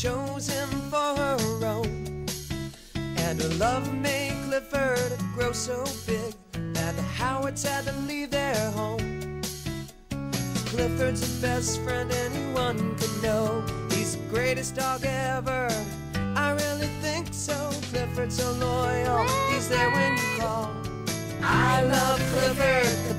chose him for her own. And her love made Clifford grow so big that the Howards had to leave their home. Clifford's the best friend anyone could know. He's the greatest dog ever, I really think so. Clifford's so loyal, he's there when you call. I love Clifford